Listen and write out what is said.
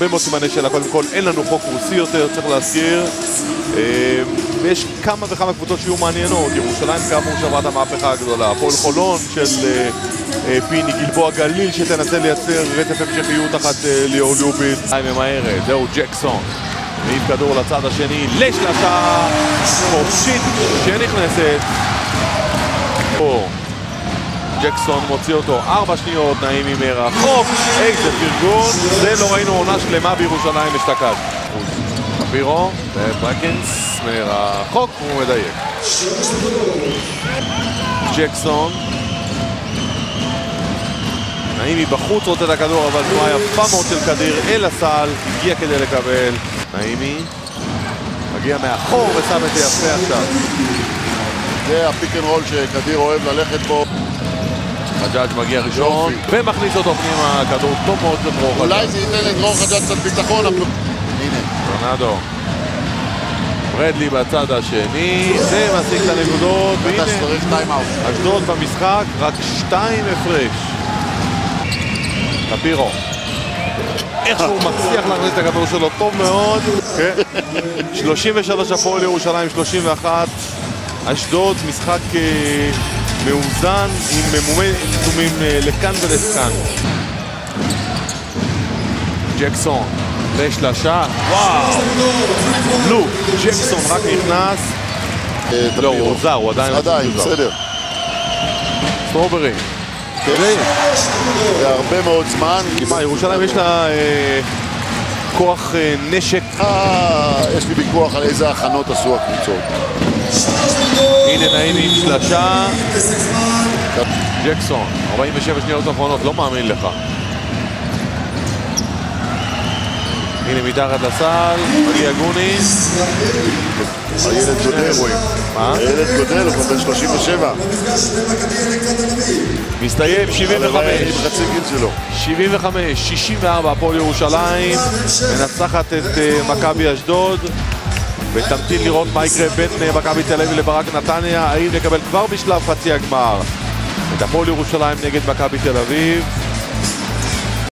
הרבה מאוד סימני שאלה. קודם כל, אין לנו חוק רוסי יותר, צריך להזכיר. ויש כמה וכמה קבוצות שיהיו מעניינות. ירושלים כאמור שעברה את המהפכה הגדולה. הפועל חולון של פיני, גלבוע גליל שתנסה לייצר רצף המשכיות תחת ליאור לובין. ממהרת, זהו ג'קסון. מעיף כדור לצד השני, לשלשה חופשית שנכנסת. ג'קסון מוציא אותו 4 שניות, נעימי מרחוק, איזה פרגון, זה לא ראינו עונה שלמה בירושלים אשתקד. קפירו, וברקינס מרחוק, הוא מדייק. ג'קסון, נעימי בחוץ רוצה את הכדור, אבל תנועה יפה מאוד של קדיר אל הסל, הגיע כדי לקבל. נעימי מגיע מאחור ושם את זה יפה עכשיו. זה הפיק אנד רול שקדיר אוהב ללכת בו. חג'אג' מגיע ראשון ומכניס אותו פנימה, כדור טוב מאוד לדרור חג'אג'. אולי זה ייתן לדרור חג'אג' קצת ביטחון. הנה רונדו ברדלי בצד השני, זה משיג את הנקודות, והנה אשדוד במשחק, רק 2 הפרש. קפירו איך שהוא מצליח להכניס את הכדור שלו טוב מאוד. 33 הפועל ירושלים, 31 אשדוד. משחק מאוזן עם מומנטומים לכאן ולכאן. ג'קסון לשלשה, וואו, לוק ג'קסון רק נכנס. לא, הוא עוזר, הוא עדיין בסדר. סטרוברי זה הרבה מאוד זמן. ירושלים יש לה כוח נשק. יש לי ויכוח על איזה הכנות עשו הקבוצות. הנה נעים עם שלשה. ג'קסון 47 שניות אחרונות, לא מאמין לך. הנה מתחת לסל, מגיע גוניס. הילד גודל. מה? הילד גודל, הוא בן 37. מסתיים 75-64 הפועל ירושלים מנצחת את מכבי אשדוד, ותמתין לראות מה יקרה בין מכבי תל אביב לברק נתניה. האם נקבל כבר בשלב חצי הגמר את הפועל ירושלים נגד מכבי תל אביב.